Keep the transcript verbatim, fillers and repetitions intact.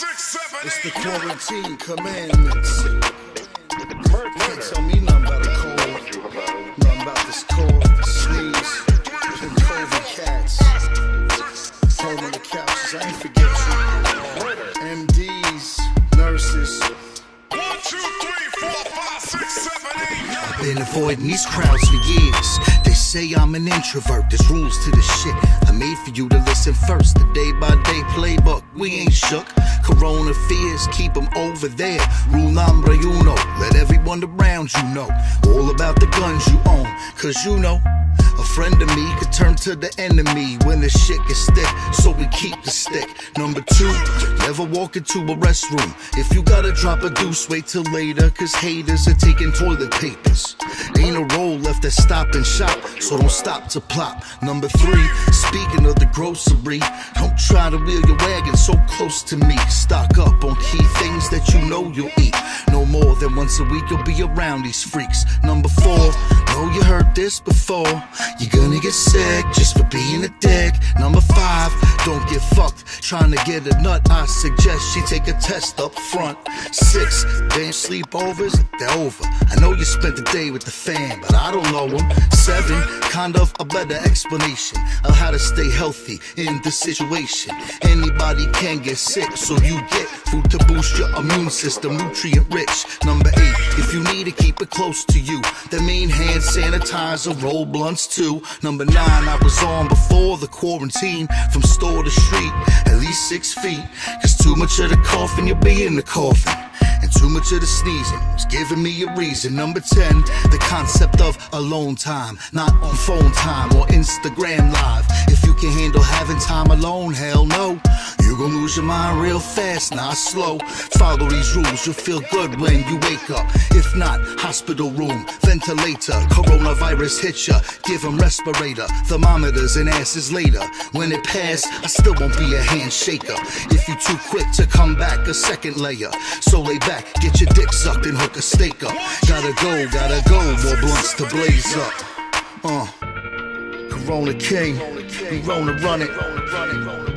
It's the quarantine commandments. Can't tell me nothing about a cold, nothing about this cold, the sneeze, and COVID cats. Home on the couches, I ain't forget you. M Ds, nurses. One, two, three, four, five, six, seven, eight. I've been avoiding these crowds for years. They say I'm an introvert, there's rules to the shit I made for you to listen first. The day by day playbook, we ain't shook. Corona fears, keep them over there. Rule number uno, let everyone around you know all about the guns you own. Cause you know, a friend of me could turn to the enemy when the shit gets thick, so we keep the stick. Number two, never walk into a restroom. If you gotta drop a deuce, wait till later, cause haters are taking toilet papers. Ain't a roll left at Stop and Shop, so don't stop to plop. Number three, speaking of the grocery, don't try to wheel your wagon so close to me. Stock up on key things that you know you'll eat. No more than once a week you'll be around these freaks. Number four, know you heard this before, you're gonna get sick just for being a dick. Number five, don't get fucked trying to get a nut, I suggest she take a test up front. Six, damn sleepovers, they're over. I know you spent the day with the fam, but I don't know them. Seven, kind of a better explanation of how to stay healthy in this situation. Anybody can get sick, so you get food to boost your immune system, nutrient rich. Number eight, if you need to keep it close to you, that mean hand sanitizer, roll blunts too. Number nine, I was on before the quarantine, from store to street, at least six feet. Cause too much of the coughing, you'll be in the coffin. And too much of the sneezing was giving me a reason. Number ten, the concept of alone time, not on phone time or Instagram live. If you can handle having time alone, hell no. You gon' lose your mind real fast, not slow. Follow these rules, you'll feel good when you wake up. If not, hospital room, ventilator, coronavirus hit ya, give 'em respirator, thermometers and asses later. When it pass, I still won't be a handshaker if you too quick to come back a second layer. So lay back, get your dick sucked and hook a stake up. Gotta go, gotta go, more blunts to blaze up. Uh, Corona King, we Rona run it.